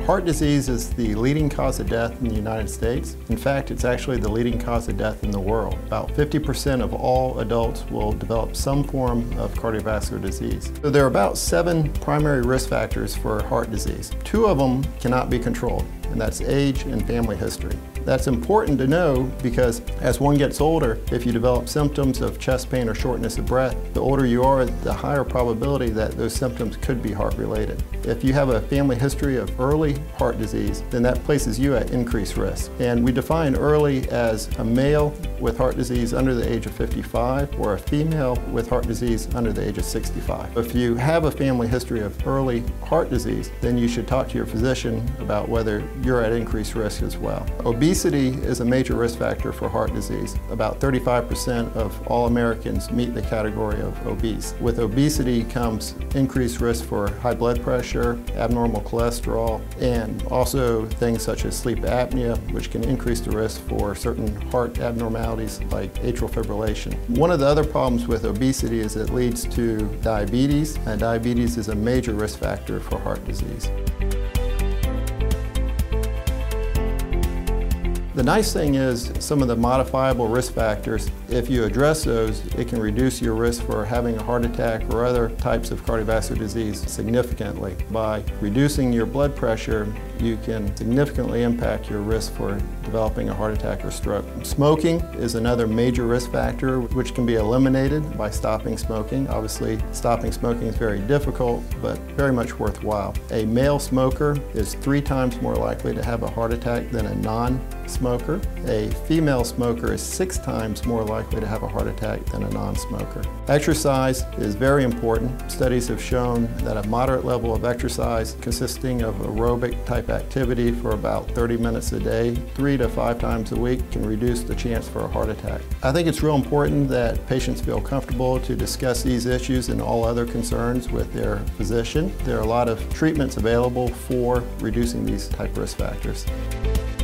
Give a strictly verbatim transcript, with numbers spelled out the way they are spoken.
Heart disease is the leading cause of death in the United States. In fact, it's actually the leading cause of death in the world. About fifty percent of all adults will develop some form of cardiovascular disease. So there are about seven primary risk factors for heart disease. Two of them cannot be controlled, and that's age and family history. That's important to know because as one gets older, if you develop symptoms of chest pain or shortness of breath, the older you are, the higher probability that those symptoms could be heart-related. If you have a family history of early heart disease, then that places you at increased risk. And we define early as a male with heart disease under the age of fifty-five or a female with heart disease under the age of sixty-five. If you have a family history of early heart disease, then you should talk to your physician about whether you're at increased risk as well. Obesity is a major risk factor for heart disease. About thirty-five percent of all Americans meet the category of obese. With obesity comes increased risk for high blood pressure, abnormal cholesterol, and also things such as sleep apnea, which can increase the risk for certain heart abnormalities like atrial fibrillation. One of the other problems with obesity is it leads to diabetes, and diabetes is a major risk factor for heart disease. The nice thing is some of the modifiable risk factors, if you address those, it can reduce your risk for having a heart attack or other types of cardiovascular disease significantly. By reducing your blood pressure, you can significantly impact your risk for developing a heart attack or stroke. Smoking is another major risk factor which can be eliminated by stopping smoking. Obviously, stopping smoking is very difficult, but very much worthwhile. A male smoker is three times more likely to have a heart attack than a non-smoker. A female smoker is six times more likely to have a heart attack than a non-smoker. Exercise is very important. Studies have shown that a moderate level of exercise consisting of aerobic type activity for about thirty minutes a day, three to five times a week, can reduce the chance for a heart attack. I think it's real important that patients feel comfortable to discuss these issues and all other concerns with their physician. There are a lot of treatments available for reducing these type risk factors.